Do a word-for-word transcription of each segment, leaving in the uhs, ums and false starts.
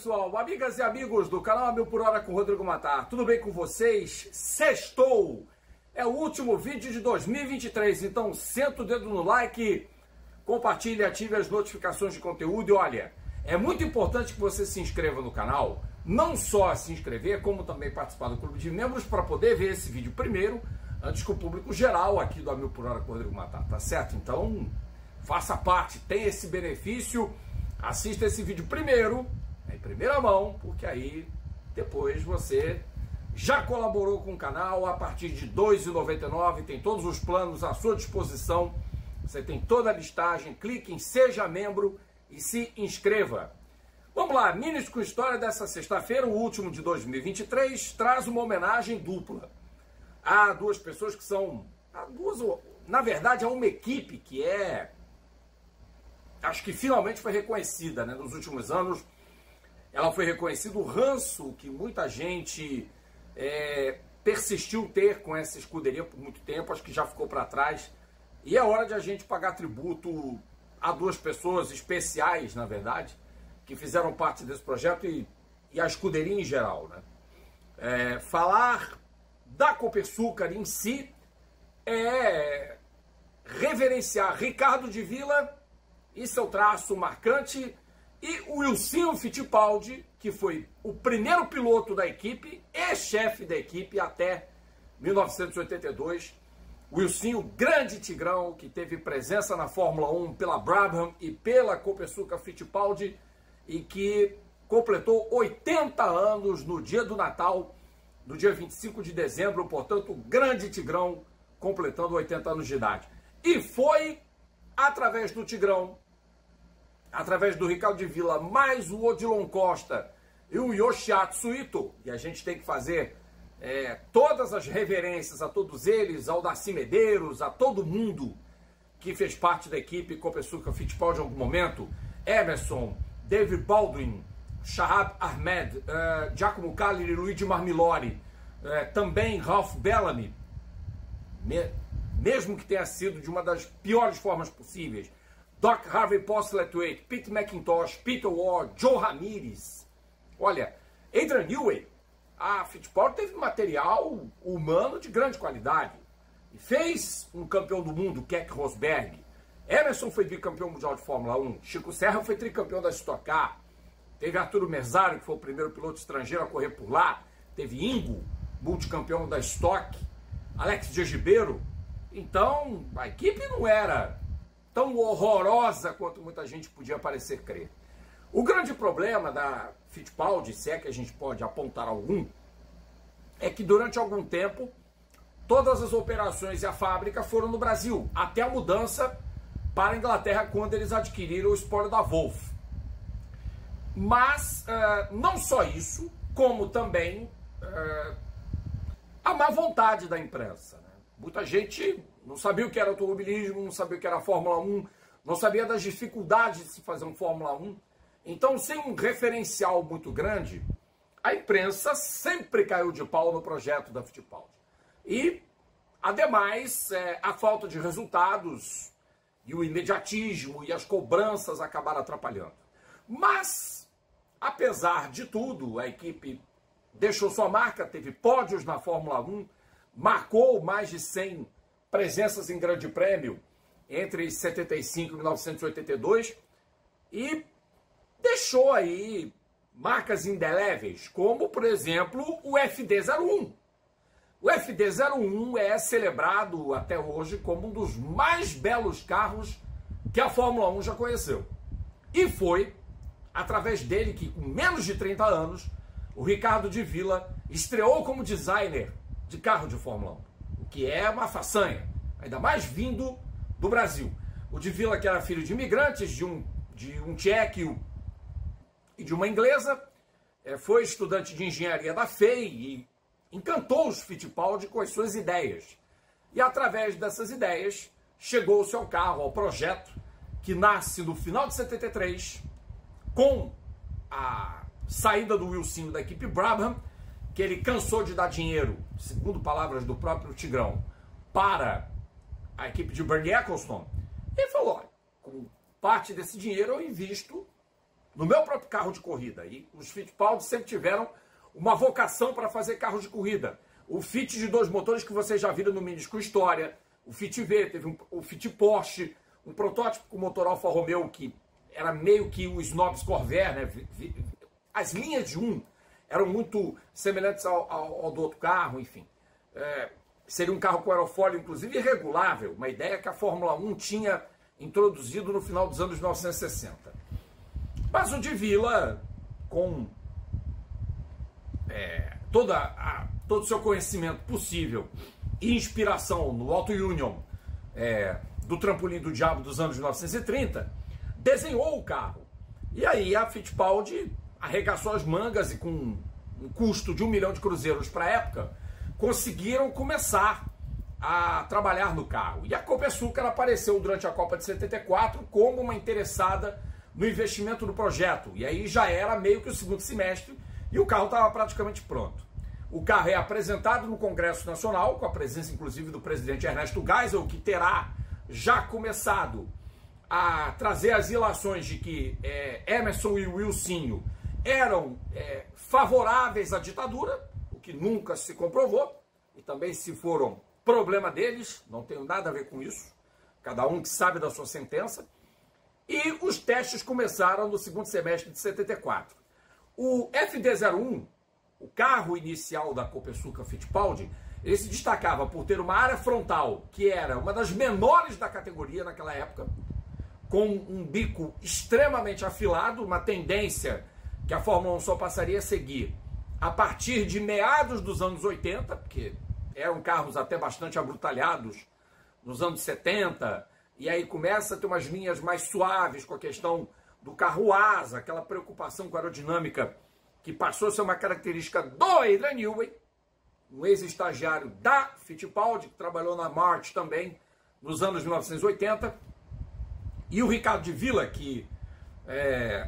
pessoal, amigas e amigos do canal A Mil por Hora com Rodrigo Matar, tudo bem com vocês? Sextou! É o último vídeo de dois mil e vinte e três, então senta o dedo no like, compartilhe, ative as notificações de conteúdo e olha, é muito importante que você se inscreva no canal, não só se inscrever, como também participar do clube de membros para poder ver esse vídeo primeiro, antes que o público geral aqui do A Mil por Hora com Rodrigo Matar, tá certo? Então, faça parte, tem esse benefício. Assista esse vídeo primeiro, em primeira mão, porque aí depois você já colaborou com o canal a partir de dois reais e noventa e nove centavos, tem todos os planos à sua disposição, você tem toda a listagem, clique em Seja Membro e se inscreva. Vamos lá, Minis com História dessa sexta-feira, o último de dois mil e vinte e três, traz uma homenagem dupla a duas pessoas que são, a duas, na verdade, a uma equipe que é... acho que finalmente foi reconhecida, né? Nos últimos anos, ela foi reconhecida, o ranço que muita gente é, persistiu ter com essa escuderia por muito tempo, acho que já ficou para trás. E é hora de a gente pagar tributo a duas pessoas especiais, na verdade, que fizeram parte desse projeto e, e a escuderia em geral, né? É, falar da Copersucar em si é reverenciar Ricardo de Villa e seu traço marcante, e o Wilsinho Fittipaldi, que foi o primeiro piloto da equipe e chefe da equipe até mil novecentos e oitenta e dois. Wilsinho, grande tigrão, que teve presença na Fórmula um pela Brabham e pela Copersucar Fittipaldi, e que completou oitenta anos no dia do Natal, no dia vinte e cinco de dezembro, portanto, grande tigrão, completando oitenta anos de idade. E foi através do tigrão, através do Ricardo de Villa, mais o Odilon Costa e o Yoshiatsu Ito, e a gente tem que fazer é, todas as reverências a todos eles, ao Darcy Medeiros, a todo mundo que fez parte da equipe Copersucar Fittipaldi em algum momento, Emerson, David Baldwin, Shahab Ahmed, uh, Giacomo Cagliari e Luigi Marmilori, uh, também Ralph Bellamy, me, mesmo que tenha sido de uma das piores formas possíveis, Doc Harvey Postlewaite, Pete McIntosh, Peter Ward, Joe Ramirez. Olha, Adrian Newey, a Fittipaldi teve material humano de grande qualidade. E fez um campeão do mundo, Keck Rosberg. Emerson foi bicampeão mundial de Fórmula um. Chico Serra foi tricampeão da Stock Car. Teve Arturo Merzario, que foi o primeiro piloto estrangeiro a correr por lá. Teve Ingo, multicampeão da Stock. Alex Gigebeiro. Então, a equipe não era tão horrorosa quanto muita gente podia parecer crer. O grande problema da Fittipaldi, se é que a gente pode apontar algum, é que durante algum tempo todas as operações e a fábrica foram no Brasil, até a mudança para a Inglaterra quando eles adquiriram o espólio da Wolf. Mas uh, não só isso, como também uh, a má vontade da imprensa, né? Muita gente não sabia o que era automobilismo, não sabia o que era Fórmula um, não sabia das dificuldades de se fazer um Fórmula um. Então, sem um referencial muito grande, a imprensa sempre caiu de pau no projeto da Fittipaldi. E, ademais, é, a falta de resultados e o imediatismo e as cobranças acabaram atrapalhando. Mas, apesar de tudo, a equipe deixou sua marca, teve pódios na Fórmula um, marcou mais de cem presenças em grande prêmio entre setenta e cinco e mil novecentos e oitenta e dois e deixou aí marcas indeléveis, como, por exemplo, o F D zero um. O F D zero um é celebrado até hoje como um dos mais belos carros que a Fórmula um já conheceu. E foi através dele que, com menos de trinta anos, o Ricardo de Villa estreou como designer de carro de Fórmula um, o que é uma façanha, ainda mais vindo do Brasil. O de Villa, que era filho de imigrantes, de um, de um tcheco e de uma inglesa, foi estudante de engenharia da F E I e encantou os Fittipaldi com as suas ideias. E através dessas ideias, chegou-se ao carro, ao projeto, que nasce no final de setenta e três, com a saída do Wilsinho da equipe Brabham, que ele cansou de dar dinheiro, segundo palavras do próprio Tigrão, para a equipe de Bernie Ecclestone, e falou, olha, com parte desse dinheiro eu invisto no meu próprio carro de corrida. E os Fittipaldi sempre tiveram uma vocação para fazer carros de corrida. O Fit de dois motores que vocês já viram no Minisco História, o Fit V, teve um, o Fit Porsche, um protótipo com motor Alfa Romeo que era meio que o Snobs Corvair, né? As linhas de um eram muito semelhantes ao, ao, ao do outro carro, enfim. É, seria um carro com aerofólio, inclusive, irregulável, uma ideia que a Fórmula um tinha introduzido no final dos anos mil novecentos e sessenta. Mas o de Villa, com é, toda a, todo o seu conhecimento possível e inspiração no Auto Union é, do trampolim do diabo dos anos mil novecentos e trinta, desenhou o carro. E aí a Fittipaldi arregaçou as mangas e, com um custo de um milhão de cruzeiros para a época, conseguiram começar a trabalhar no carro. E a Copersucar apareceu durante a Copa de setenta e quatro como uma interessada no investimento do projeto. E aí já era meio que o segundo semestre e o carro estava praticamente pronto. O carro é apresentado no Congresso Nacional, com a presença inclusive do presidente Ernesto Geisel, que terá já começado a trazer as ilações de que é, Emerson e Wilsinho eram é, favoráveis à ditadura, o que nunca se comprovou, e também se foram problema deles, não tenho nada a ver com isso, cada um que sabe da sua sentença. E os testes começaram no segundo semestre de setenta e quatro. O F D zero um, o carro inicial da Copersucar Fittipaldi, ele se destacava por ter uma área frontal que era uma das menores da categoria naquela época, com um bico extremamente afilado, uma tendência que a Fórmula um só passaria a seguir a partir de meados dos anos oitenta, porque eram carros até bastante abrutalhados nos anos setenta, e aí começa a ter umas linhas mais suaves com a questão do carro asa, aquela preocupação com a aerodinâmica que passou a ser uma característica do Adrian Newey, um ex-estagiário da Fittipaldi, que trabalhou na March também nos anos mil novecentos e oitenta, e o Ricardo de Villa, que é,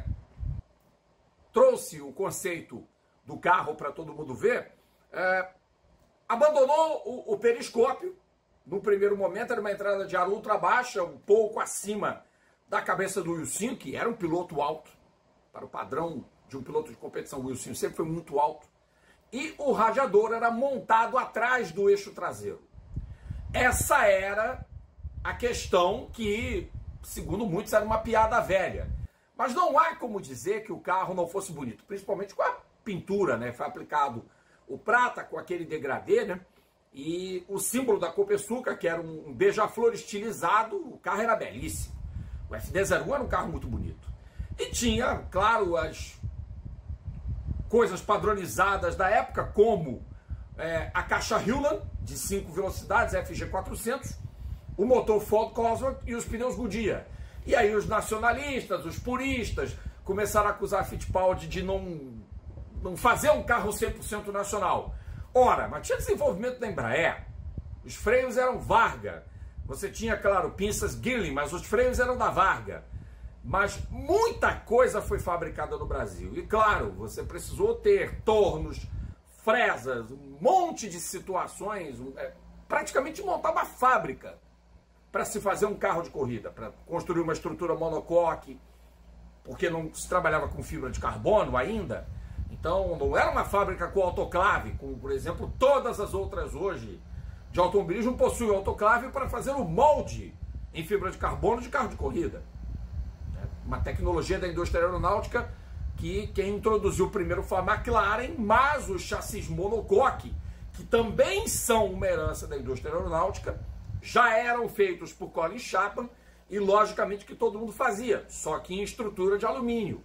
trouxe o conceito do carro para todo mundo ver, é, abandonou o, o periscópio. No primeiro momento era uma entrada de ar ultra baixa, um pouco acima da cabeça do Wilsinho, que era um piloto alto, para o padrão de um piloto de competição. O Wilsinho sempre foi muito alto. E o radiador era montado atrás do eixo traseiro. Essa era a questão que, segundo muitos, era uma piada velha. Mas não há como dizer que o carro não fosse bonito, principalmente com a pintura, né? Foi aplicado o prata com aquele degradê, né? E o símbolo da Copersucar, que era um beija-flor estilizado, o carro era belíssimo. O F D zero um era um carro muito bonito. E tinha, claro, as coisas padronizadas da época, como é, a caixa Hewland, de cinco velocidades, F G quatrocentos, o motor Ford Cosworth e os pneus Goodyear. E aí os nacionalistas, os puristas, começaram a acusar a Fittipaldi de não, não fazer um carro cem por cento nacional. Ora, mas tinha desenvolvimento da Embraer, os freios eram Varga, você tinha, claro, pinças Girling, mas os freios eram da Varga. Mas muita coisa foi fabricada no Brasil. E claro, você precisou ter tornos, fresas, um monte de situações, é, praticamente montar uma fábrica para se fazer um carro de corrida, para construir uma estrutura monocoque, porque não se trabalhava com fibra de carbono ainda. Então não era uma fábrica com autoclave, como por exemplo todas as outras hoje de automobilismo possuem autoclave para fazer o molde em fibra de carbono de carro de corrida. Uma tecnologia da indústria aeronáutica que quem introduziu primeiro foi a McLaren, mas os chassis monocoque, que também são uma herança da indústria aeronáutica, já eram feitos por Colin Chapman e logicamente que todo mundo fazia, só que em estrutura de alumínio.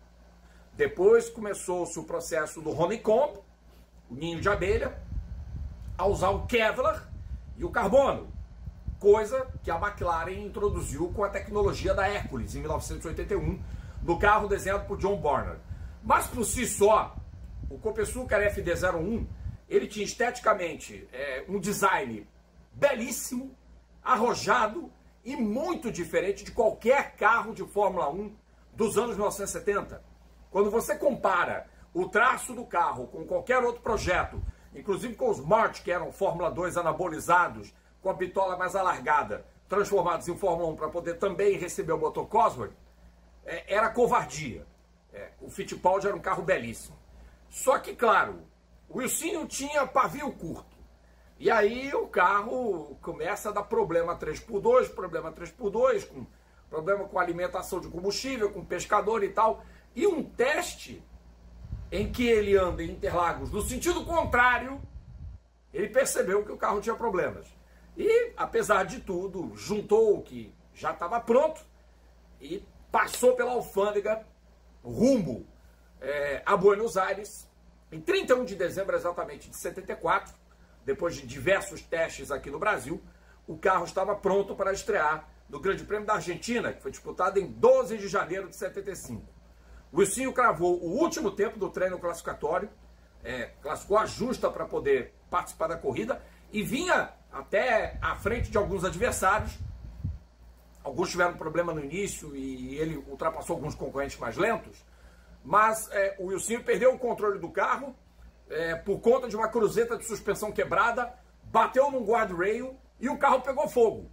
Depois começou-se o processo do honeycomb, o ninho de abelha, a usar o Kevlar e o carbono, coisa que a McLaren introduziu com a tecnologia da Hercules em mil novecentos e oitenta e um, no carro desenhado por John Barnard. Mas por si só, o Copersucar F D zero um, ele tinha esteticamente é, um design belíssimo, arrojado e muito diferente de qualquer carro de Fórmula um dos anos mil novecentos e setenta. Quando você compara o traço do carro com qualquer outro projeto, inclusive com os March, que eram Fórmula dois anabolizados, com a bitola mais alargada, transformados em Fórmula um para poder também receber o motor Cosworth, é, era covardia. É, o Fittipaldi era um carro belíssimo. Só que, claro, o Wilsinho tinha pavio curto. E aí o carro começa a dar problema três por dois, problema três por dois, com problema com alimentação de combustível, com pescador e tal. E um teste em que ele anda em Interlagos no sentido contrário, ele percebeu que o carro tinha problemas. E, apesar de tudo, juntou o que já estava pronto e passou pela alfândega rumo é, a Buenos Aires, em trinta e um de dezembro exatamente de setenta e quatro, depois de diversos testes aqui no Brasil, o carro estava pronto para estrear no Grande Prêmio da Argentina, que foi disputado em doze de janeiro de setenta e cinco. O Wilsinho cravou o último tempo do treino classificatório, é, classificou a justa para poder participar da corrida e vinha até à frente de alguns adversários. Alguns tiveram problema no início e ele ultrapassou alguns concorrentes mais lentos, mas é, o Wilsinho perdeu o controle do carro é, por conta de uma cruzeta de suspensão quebrada, bateu num guardrail e o carro pegou fogo.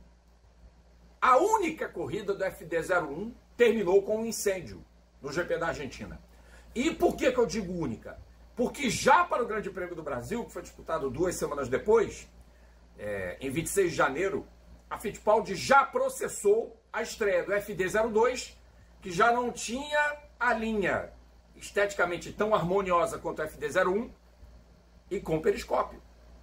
A única corrida do F D zero um terminou com um incêndio no G P da Argentina. E por que que eu digo única? Porque já para o Grande Prêmio do Brasil, que foi disputado duas semanas depois, é, em vinte e seis de janeiro, a Fittipaldi já processou a estreia do F D zero dois, que já não tinha a linha esteticamente tão harmoniosa quanto o F D zero um, e com periscópio,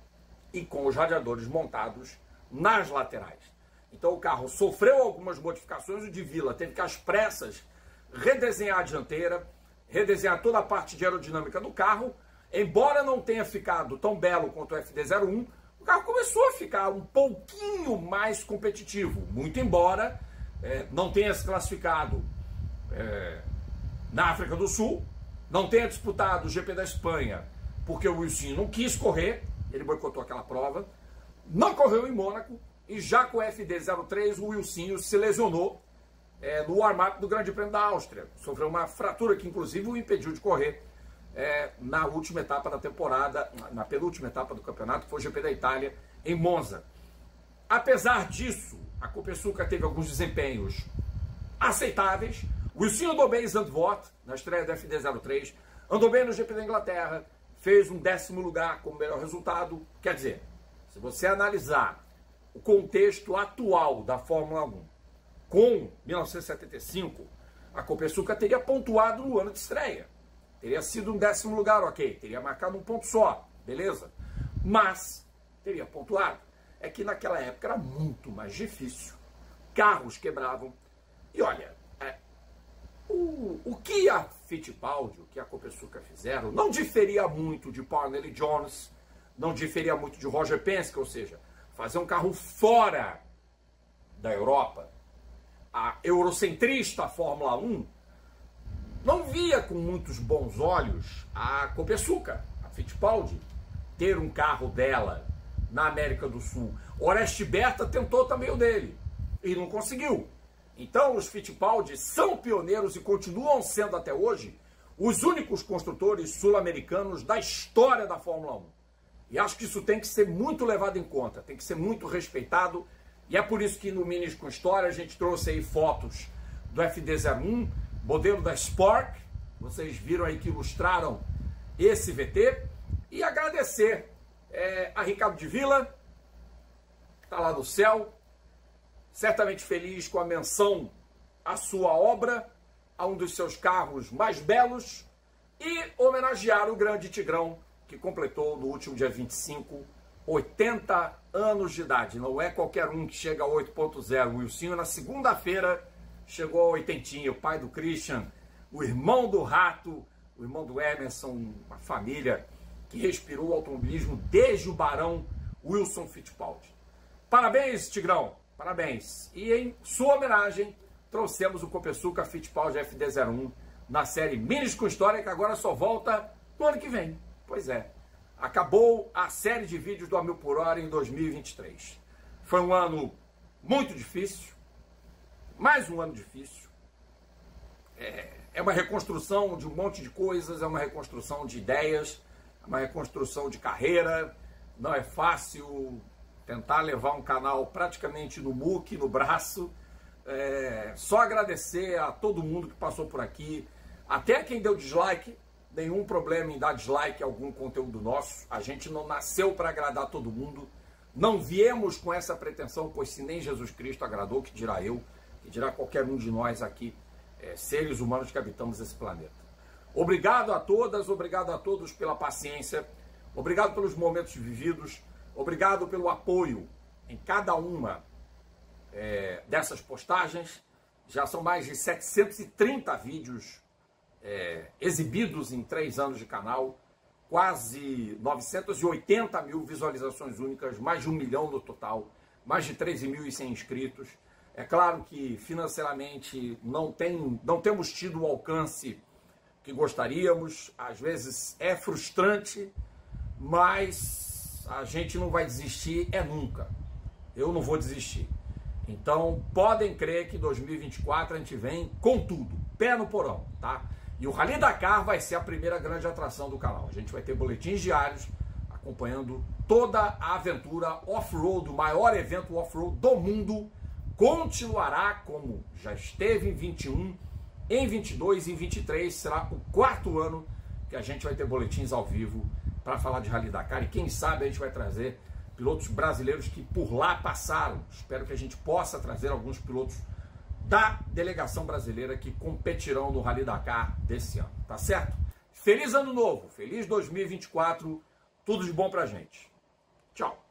e com os radiadores montados nas laterais. Então o carro sofreu algumas modificações, o de Vila teve que às pressas redesenhar a dianteira, redesenhar toda a parte de aerodinâmica do carro. Embora não tenha ficado tão belo quanto o F D zero um, o carro começou a ficar um pouquinho mais competitivo, muito embora é, não tenha se classificado é, na África do Sul, não tenha disputado o G P da Espanha, porque o Wilsinho não quis correr, ele boicotou aquela prova, não correu em Mônaco, e já com o F D zero três o Wilsinho se lesionou é, no warm-up do Grande Prêmio da Áustria, sofreu uma fratura que inclusive o impediu de correr É, na última etapa da temporada, na penúltima etapa do campeonato, que foi o G P da Itália, em Monza. Apesar disso, a Copersucar teve alguns desempenhos aceitáveis. O Wilsinho andou bem em Zandvoort, na estreia do F D zero três, andou bem no G P da Inglaterra, fez um décimo lugar como melhor resultado. Quer dizer, se você analisar o contexto atual da Fórmula um com mil novecentos e setenta e cinco, a Copersucar teria pontuado no ano de estreia. Teria sido um décimo lugar, ok. Teria marcado um ponto só, beleza? Mas teria pontuado. É que naquela época era muito mais difícil. Carros quebravam. E olha, é, o, o que a Fittipaldi, o que a Copersucar fizeram, não diferia muito de Parnelli Jones, não diferia muito de Roger Penske, ou seja, fazer um carro fora da Europa. A eurocentrista Fórmula um não via com muitos bons olhos a Copersucar, a Fittipaldi, ter um carro dela na América do Sul. Oreste Berta tentou também o dele e não conseguiu. Então os Fittipaldi são pioneiros e continuam sendo até hoje os únicos construtores sul-americanos da história da Fórmula um. E acho que isso tem que ser muito levado em conta, tem que ser muito respeitado. E é por isso que no Minis com História a gente trouxe aí fotos do F D zero um, modelo da Spark, vocês viram aí que ilustraram esse V T, e agradecer é, a Ricardo de Vila, que está lá no céu, certamente feliz com a menção à sua obra, a um dos seus carros mais belos, e homenagear o grande Tigrão, que completou no último dia vinte e cinco, oitenta anos de idade. Não é qualquer um que chega a oito ponto zero. O Wilsinho, na segunda-feira, chegou a oitentinha, o pai do Christian, o irmão do Rato, o irmão do Emerson, uma família que respirou o automobilismo desde o barão Wilson Fittipaldi. Parabéns, Tigrão, parabéns. E em sua homenagem, trouxemos o Copersucar Fittipaldi F D zero um na série Minis com História, que agora só volta no ano que vem. Pois é, acabou a série de vídeos do A Mil por Hora em dois mil e vinte e três. Foi um ano muito difícil, mais um ano difícil, é, é uma reconstrução de um monte de coisas, é uma reconstrução de ideias, é uma reconstrução de carreira, não é fácil tentar levar um canal praticamente no muque, no braço, é, só agradecer a todo mundo que passou por aqui, Até quem deu dislike, nenhum problema em dar dislike a algum conteúdo nosso. A gente não nasceu para agradar todo mundo. Não viemos com essa pretensão, pois se nem Jesus Cristo agradou, que dirá eu, que dirá qualquer um de nós aqui, é, seres humanos que habitamos esse planeta. Obrigado a todas, obrigado a todos pela paciência, obrigado pelos momentos vividos, obrigado pelo apoio em cada uma é, dessas postagens. Já são mais de setecentos e trinta vídeos é, exibidos em três anos de canal, quase novecentas e oitenta mil visualizações únicas, mais de um milhão no total, mais de treze mil e cem inscritos. É claro que financeiramente não, tem, não temos tido o alcance que gostaríamos, às vezes é frustrante, mas a gente não vai desistir, é nunca. Eu não vou desistir. Então podem crer que dois mil e vinte e quatro a gente vem com tudo, pé no porão, tá? E o Rally Dakar vai ser a primeira grande atração do canal. A gente vai ter boletins diários acompanhando toda a aventura off-road, o maior evento off-road do mundo. Continuará como já esteve em vinte e um, em vinte e dois e em vinte e três. Será o quarto ano que a gente vai ter boletins ao vivo para falar de Rally Dakar. E quem sabe a gente vai trazer pilotos brasileiros que por lá passaram. Espero que a gente possa trazer alguns pilotos da delegação brasileira que competirão no Rally Dakar desse ano, tá certo? Feliz ano novo, feliz dois mil e vinte e quatro, tudo de bom pra gente. Tchau.